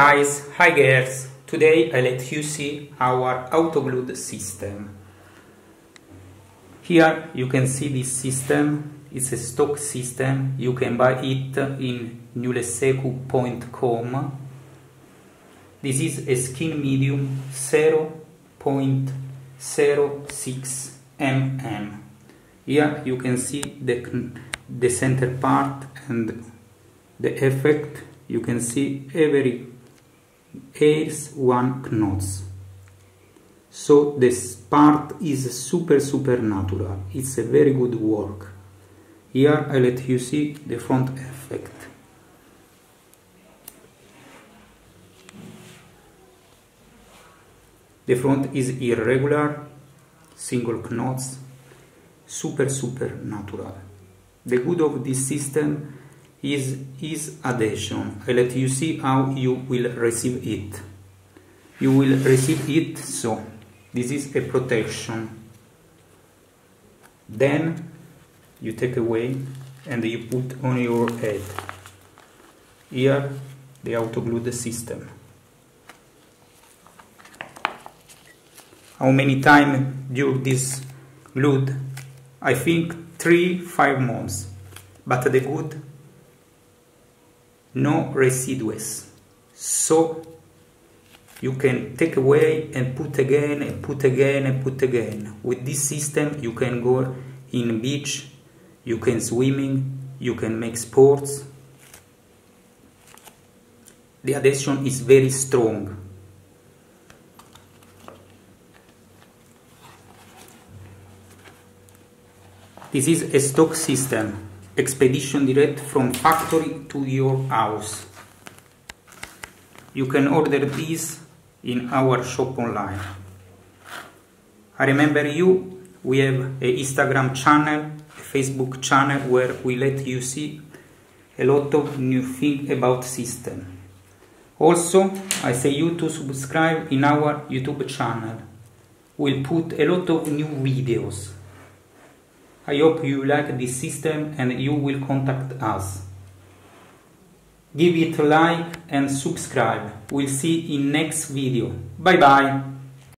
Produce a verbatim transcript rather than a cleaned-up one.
Guys, hi girls! Today I let you see our auto-glued system. Here you can see this system. It's a stock system. You can buy it in newlesecu dot com. This is a skin medium zero point zero six millimeters. Here you can see the, the center part and the effect. You can see every hairs one knots. So this part is super super natural. It's a very good work. Here I let you see the front effect. The front is irregular, single knots, super super natural. The good of this system is is adhesion. I let you see how you will receive it. You will receive it so. This is a protection. Then you take away and you put on your head. Here the auto-glued system. How many times during this glued? I think three, five months. But the good, no residues. So you can take away and put again and put again and put again. With this system you can go in beach, you can swimming, you can make sports. The adhesion is very strong. This is a stock system, expedition direct from factory to your house. You can order this in our shop online. I remember you, we have an Instagram channel, a Facebook channel where we let you see a lot of new things about system. Also, I say you to subscribe in our YouTube channel. We'll put a lot of new videos. I hope you like this system and you will contact us. Give it a like and subscribe. We'll see in next video. Bye bye.